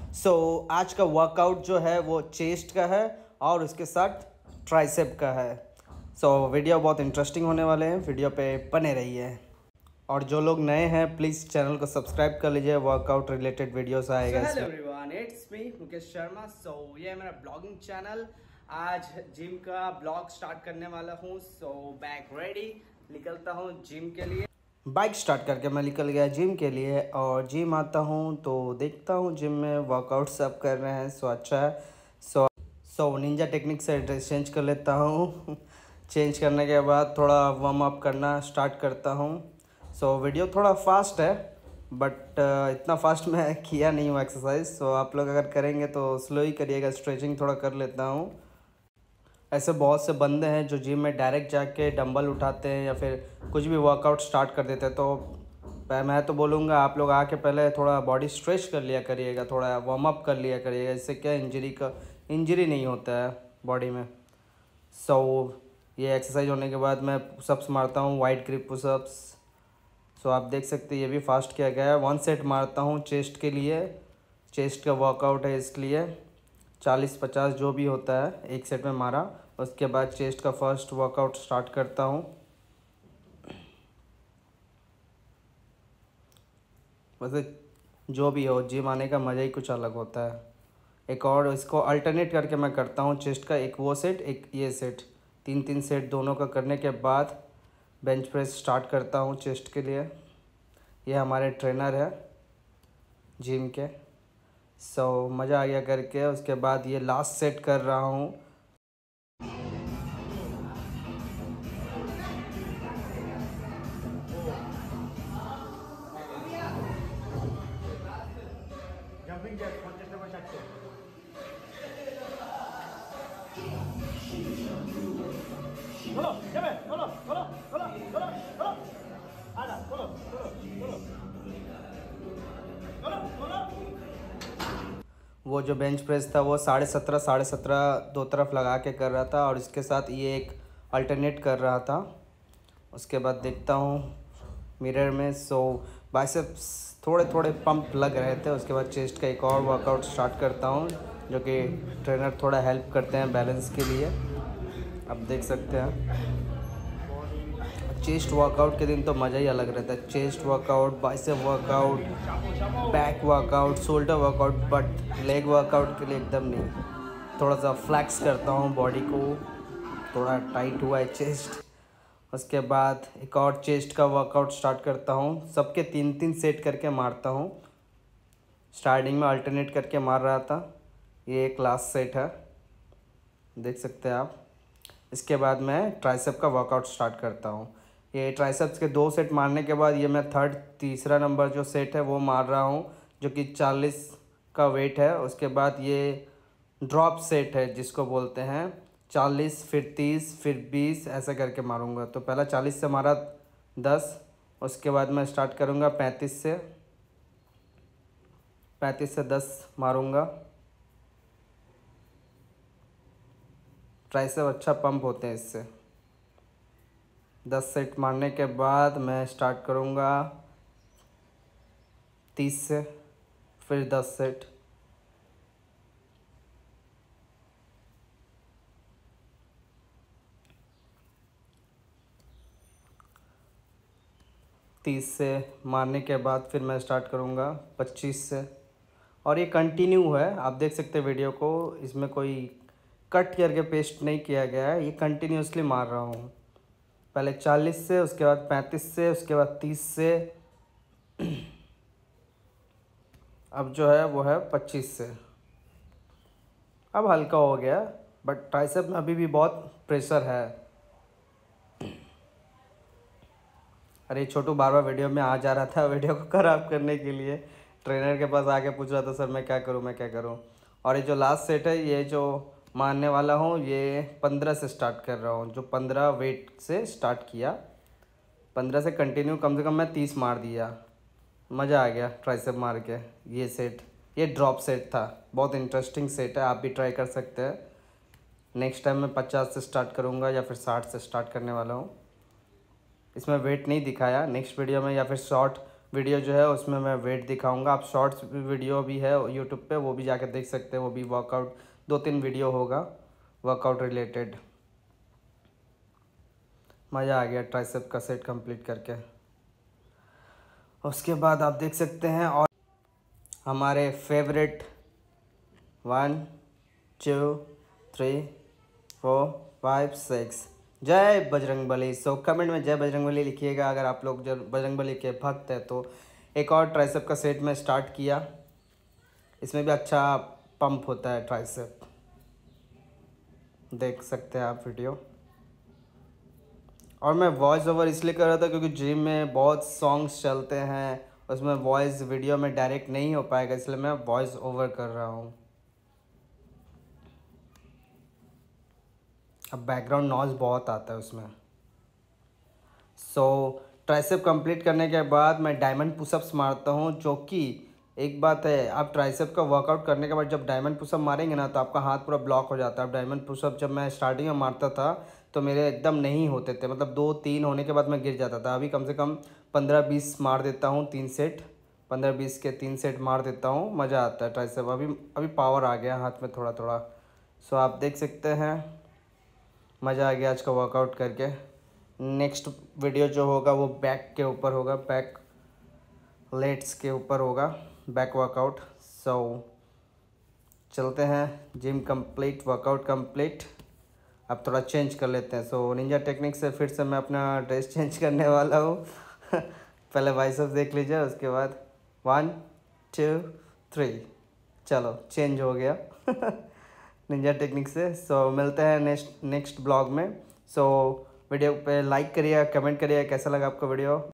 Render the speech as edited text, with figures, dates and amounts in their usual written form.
आज का वर्कआउट जो है वो चेस्ट का है और उसके साथ ट्राइसेप का है। वीडियो बहुत इंटरेस्टिंग होने वाले हैं, वीडियो पे बने रहिए। और जो लोग नए हैं प्लीज़ चैनल को सब्सक्राइब कर लीजिए, वर्कआउट रिलेटेड वीडियोस आएगा। Hello everyone, it's me Mukesh Sharma. ये है मेरा ब्लॉगिंग चैनल। आज जिम का ब्लॉग स्टार्ट करने वाला हूँ। बैक रेडी, निकलता हूँ जिम के लिए। बाइक स्टार्ट करके मैं निकल गया जिम के लिए और जिम आता हूँ तो देखता हूँ जिम में वर्कआउट सब कर रहे हैं। अच्छा है। निंजा टेक्निक से ड्रेस चेंज कर लेता हूँ। चेंज करने के बाद थोड़ा वार्म अप करना स्टार्ट करता हूँ। वीडियो थोड़ा फास्ट है बट इतना फास्ट मैं किया नहीं हूँ एक्सरसाइज। आप लोग अगर करेंगे तो स्लो ही करिएगा। स्ट्रेचिंग थोड़ा कर लेता हूँ। ऐसे बहुत से बंदे हैं जो जिम में डायरेक्ट जाके डंबल उठाते हैं या फिर कुछ भी वर्कआउट स्टार्ट कर देते हैं। तो मैं तो बोलूँगा आप लोग आके पहले थोड़ा बॉडी स्ट्रेच कर लिया करिएगा, थोड़ा वार्म अप कर लिया करिएगा। इससे क्या इंजरी नहीं होता है बॉडी में। ये एक्सरसाइज होने के बाद मैं पुशअप्स मारता हूँ, वाइड ग्रिप पुशअप्स। आप देख सकते हैं ये भी फास्ट किया गया है। 1 सेट मारता हूँ चेस्ट के लिए, चेस्ट का वर्कआउट है इसलिए 40-50 जो भी होता है एक सेट में मारा। उसके बाद चेस्ट का फर्स्ट वर्कआउट स्टार्ट करता हूँ। वैसे जो भी हो, जिम आने का मज़ा ही कुछ अलग होता है। एक और इसको अल्टरनेट करके मैं करता हूँ, चेस्ट का एक वो सेट एक ये सेट, 3-3 सेट दोनों का करने के बाद बेंच प्रेस स्टार्ट करता हूँ चेस्ट के लिए। ये हमारे ट्रेनर है जिम के। मज़ा आ गया करके। उसके बाद ये लास्ट सेट कर रहा हूँ। वो जो बेंच प्रेस था वो 17.5 दो तरफ लगा के कर रहा था और इसके साथ ये एक अल्टरनेट कर रहा था। उसके बाद देखता हूँ मिरर में। बाइसेप्स थोड़े थोड़े पंप लग रहे थे। उसके बाद चेस्ट का एक और वर्कआउट स्टार्ट करता हूँ जो कि ट्रेनर थोड़ा हेल्प करते हैं बैलेंस के लिए। आप देख सकते हैं चेस्ट वर्कआउट के दिन तो मज़ा ही अलग रहता है। Chest workout, bicep workout, back workout, shoulder workout, but leg workout के लिए एकदम नहीं। थोड़ा सा फ्लैक्स करता हूँ बॉडी को, थोड़ा टाइट हुआ है चेस्ट। उसके बाद एक और चेस्ट का वर्कआउट स्टार्ट करता हूँ। सबके 3-3 सेट करके मारता हूँ। स्टार्टिंग में अल्टरनेट करके मार रहा था। ये एक लास्ट सेट है, देख सकते हैं आप। इसके बाद मैं ट्राइसेप का वर्कआउट स्टार्ट करता हूँ। ये ट्राइसेप्स के 2 सेट मारने के बाद ये मैं तीसरा नंबर जो सेट है वो मार रहा हूँ जो कि 40 का वेट है। उसके बाद ये ड्रॉप सेट है जिसको बोलते हैं 40 फिर 30 फिर 20 ऐसे करके मारूंगा। तो पहला 40 से मारा 10, उसके बाद मैं स्टार्ट करूँगा 35 से 10 मारूँगा। ट्राइसेप अच्छा पंप होते हैं इससे। 10 सेट मारने के बाद मैं स्टार्ट करूँगा 30 से, फिर 10 सेट। तीस से मारने के बाद फिर मैं स्टार्ट करूँगा 25 से। और ये कंटिन्यू है, आप देख सकते हैं वीडियो को, इसमें कोई कट करके पेस्ट नहीं किया गया है। ये कंटिन्यूसली मार रहा हूँ। पहले 40 से, उसके बाद 35 से, उसके बाद 30 से, अब जो है वो है 25 से। अब हल्का हो गया बट ट्राइसेप में अभी भी बहुत प्रेशर है। अरे छोटू बार बार वीडियो में आ जा रहा था वीडियो को ख़राब करने के लिए। ट्रेनर के पास आके पूछ रहा था सर मैं क्या करूं। और ये जो लास्ट सेट है, ये जो मारने वाला हूँ, ये 15 से स्टार्ट कर रहा हूँ। जो 15 वेट से स्टार्ट किया, 15 से कंटिन्यू कम से कम मैं 30 मार दिया। मज़ा आ गया ट्राइसेप मार के। ये सेट, ये ड्रॉप सेट था, बहुत इंटरेस्टिंग सेट है, आप भी ट्राई कर सकते हैं। नेक्स्ट टाइम मैं 50 से स्टार्ट करूँगा या फिर 60 से स्टार्ट करने वाला हूँ। इसमें वेट नहीं दिखाया, नेक्स्ट वीडियो में या फिर शॉर्ट वीडियो जो है उसमें मैं वेट दिखाऊंगा। आप शॉर्ट्स वीडियो भी है यूट्यूब पे, वो भी जाके देख सकते हैं। वो भी वर्कआउट 2-3 वीडियो होगा वर्कआउट रिलेटेड। मज़ा आ गया ट्राइसेप का सेट कंप्लीट करके। उसके बाद आप देख सकते हैं और हमारे फेवरेट 1 2 3 4 5 6 जय बजरंगबली। सो कमेंट में जय बजरंगबली लिखिएगा अगर आप लोग जब बजरंगबली के भक्त हैं तो। एक और ट्राइसेप का सेट में स्टार्ट किया, इसमें भी अच्छा पंप होता है ट्राइसेप, देख सकते हैं आप वीडियो। और मैं वॉइस ओवर इसलिए कर रहा था क्योंकि जिम में बहुत सॉन्ग्स चलते हैं, उसमें वॉइस वीडियो में डायरेक्ट नहीं हो पाएगा, इसलिए मैं वॉइस ओवर कर रहा हूँ। अब बैकग्राउंड नॉइज़ बहुत आता है उसमें। सो ट्राइसेप कंप्लीट करने के बाद मैं डायमंड पुशअप्स मारता हूँ, जो कि एक बात है, आप ट्राइसेप का वर्कआउट करने के बाद जब डायमंड पुशअप मारेंगे ना तो आपका हाथ पूरा ब्लॉक हो जाता है। अब डायमंड पुशअप जब मैं स्टार्टिंग में मारता था तो मेरे एकदम नहीं होते थे, मतलब 2-3 होने के बाद मैं गिर जाता था। अभी कम से कम 15-20 मार देता हूँ, 3 सेट, 15-20 के 3 सेट मार देता हूँ। मज़ा आता है ट्राइसेप, अभी पावर आ गया हाथ में थोड़ा थोड़ा। सो आप देख सकते हैं, मज़ा आ गया आज का वर्कआउट करके। नेक्स्ट वीडियो जो होगा वो बैक के ऊपर होगा, बैक लेट्स के ऊपर होगा, बैक वर्कआउट। सो चलते हैं, जिम कंप्लीट, वर्कआउट कंप्लीट। अब थोड़ा चेंज कर लेते हैं। सो निंजा टेक्निक से फिर से मैं अपना ड्रेस चेंज करने वाला हूँ पहले बाइसेप्स देख लीजिए, उसके बाद 1 2 3 चलो चेंज हो गया निंजा टेक्निक से। सो मिलते हैं नेक्स्ट ब्लॉग में। सो वीडियो पे लाइक करिए, कमेंट करिए कैसा लगा आपको वीडियो।